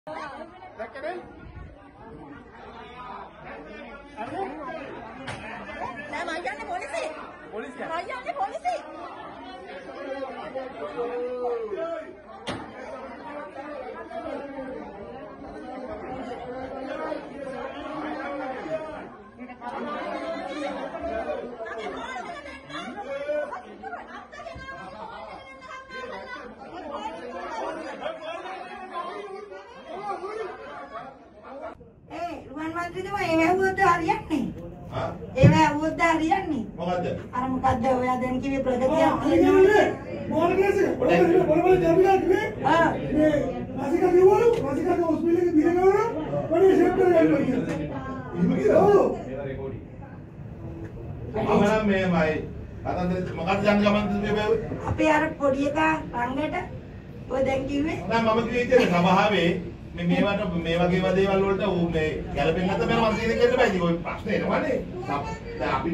මේ වගේම දේවල් වලට ඌ මේ ගැලපෙන්නේ නැත්නම් මම මන්දිරේ දෙන්න බෑයි. ඔය ප්‍රශ්නේ එනවනේ. දැන් අපිට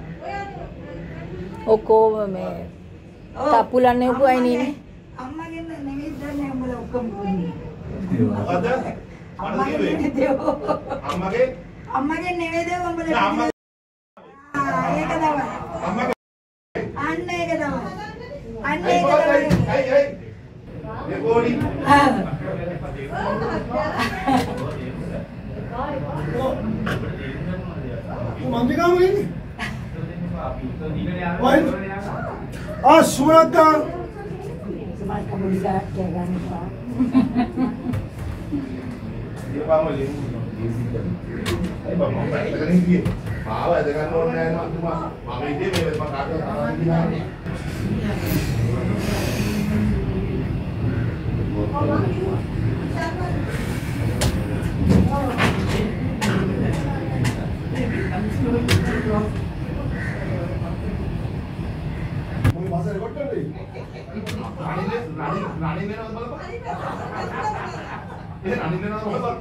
ඔක්කොම මේ තප්පුලන්නේ උපුවයි නේ. අම්මගෙන් නෙමෙයි දැන් උඹලා ඔක්කොම දුන්නේ. මොකද? අම්මගේ නෙමෙයි දේව උඹලා. ඒක තමයි. අම්මගේ අන්න ඒක තමයි. අන්න ඒක තමයි. හයි රෙකෝඩින් मंदिका में आज सुमरता ये पामली ay ba mo ba galing di bawa dengan nona na cuma mama ide me makaka muy más el golpe de rani ne na balba ये रानी ने ना बोला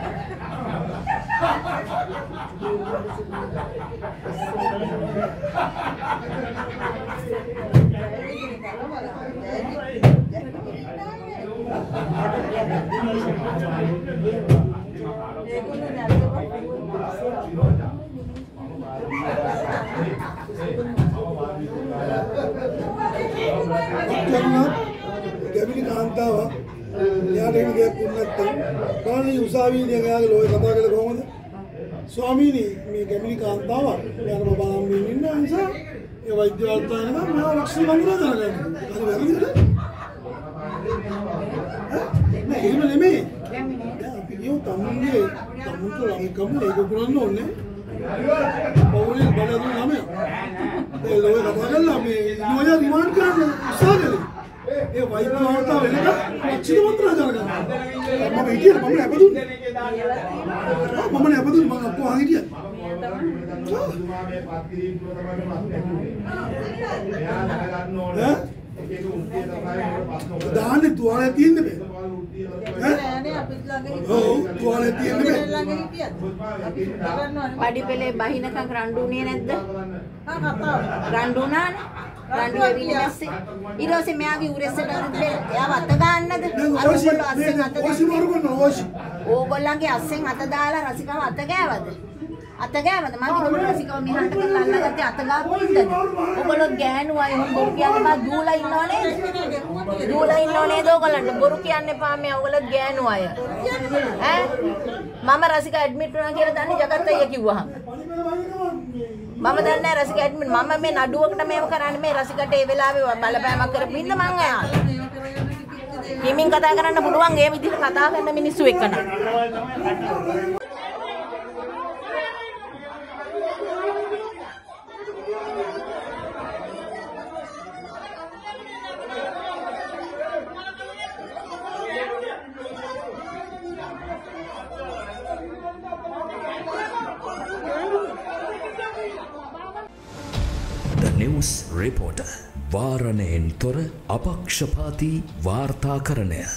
कैबिन कांता हुआ यार एक देख कुन्नत कौन उसावी देंगे आगे लोग कथा के लोगों में स्वामी नहीं मैं कैबिन कांता हुआ यार बाबा आमी नहीं ना इंसा ये वैद्य वालता है ना मैं लक्ष्मी मंदिर जाना है अरे वैद्य नहीं मैं ये में नहीं अभी क्यों तमुंगे तमुंगे लाने कम ले को कुरान नो ने पौड़ी बड़ा तो नाम है ये लोग कथा कर ला मैं नो यार रिमांड कर उसा कर ये वाइफ में होता है ना अच्छी तो मत रहा जाएगा मम्मा बैठी है मम्मा ने apa tuh मम्मा ने apa tuh मम्मा आपको आगे दिया दान है दुआरे तीन में दुआरे तीन में පඩි පෙලේ බහිනකම් රණ්ඩුනේ නැද්ද? රණ්ඩුනානේ. රණ්ඩු වෙවිලි නැස්සේ. ඊට පස්සේ මෙයාගේ උරෙස්සට එයාව අත ගන්නද? අර ඔයගොල්ලෝ අස්සෙන් අත ඕගොල්ලන්ගේ අස්සෙන් අත දාලා රසිකාව අත ගෑවද? අත ගෑවද? මම හිතුවා රසිකාව මෙහාට කරලා අල්ලගත්තේ අත ගාපු ඉන්නද? ඔයගොල්ලෝ ගෑනු අය උන් බොරු කියන්නේ මා දූලා ඉන්නව නේද? දූලා ඉන්නව නේද ඔයගොල්ලන්ට? බොරු කියන්න එපා මේ ඔයගොල්ලෝ ගෑනු අය. ඈ මම රසිකා ඇඩ්මිට් වුණා කියලා දන්නේ ජගත් අයියා කිව්වහම. මම දන්නේ රසික ඇඩ්මිට් මම මේ නඩුවකට මේව කරන්නේ මේ රසිකට ඒ වෙලාවේ බලපෑමක් කරපු ඉන්න මං ආවා. හිමින් කතා කරන්න පුළුවන් ඒ විදිහට කතා කරන මිනිස්සු එක්ක නම්. The News Reporter වාරණයෙන් තොර අපක්ෂපාතී වාර්තාකරණය